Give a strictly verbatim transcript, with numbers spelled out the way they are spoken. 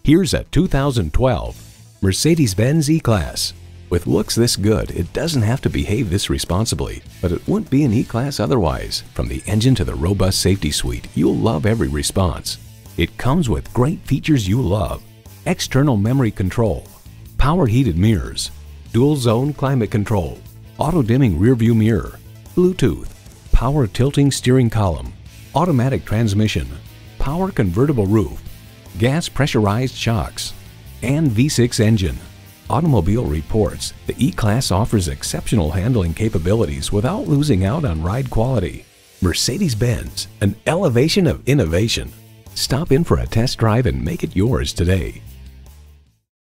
Here's a two thousand twelve Mercedes-Benz E-Class. With looks this good, it doesn't have to behave this responsibly, but it wouldn't be an E-Class otherwise. From the engine to the robust safety suite, you'll love every response. It comes with great features you love: external memory control, power heated mirrors, dual zone climate control, auto dimming rear view mirror, Bluetooth, power tilting steering column, automatic transmission, power convertible roof, gas pressurized shocks, and V six engine. Automobile Reports, the E-Class offers exceptional handling capabilities without losing out on ride quality. Mercedes-Benz, an elevation of innovation. Stop in for a test drive and make it yours today.